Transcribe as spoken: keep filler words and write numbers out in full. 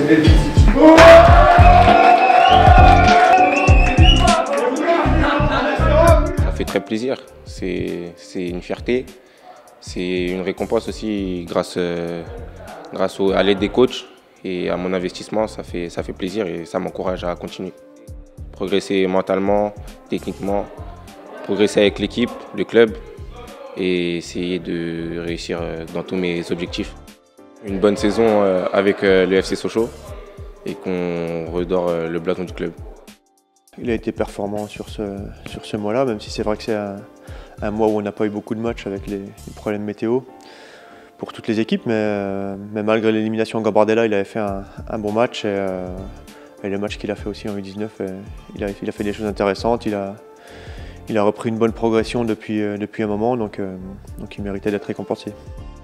Ça fait très plaisir, c'est une fierté, c'est une récompense aussi grâce, euh, grâce au, à l'aide des coachs et à mon investissement, ça fait, ça fait plaisir et ça m'encourage à continuer. Progresser mentalement, techniquement, progresser avec l'équipe, le club et essayer de réussir dans tous mes objectifs. Une bonne saison avec le F C Sochaux et qu'on redore le blason du club. Il a été performant sur ce, sur ce mois-là, même si c'est vrai que c'est un, un mois où on n'a pas eu beaucoup de matchs avec les, les problèmes météo pour toutes les équipes, mais, mais malgré l'élimination en Gambardella, il avait fait un, un bon match et, euh, et le match qu'il a fait aussi en U dix-neuf, il a, il a fait des choses intéressantes, il a, il a repris une bonne progression depuis, depuis un moment, donc, euh, donc il méritait d'être récompensé.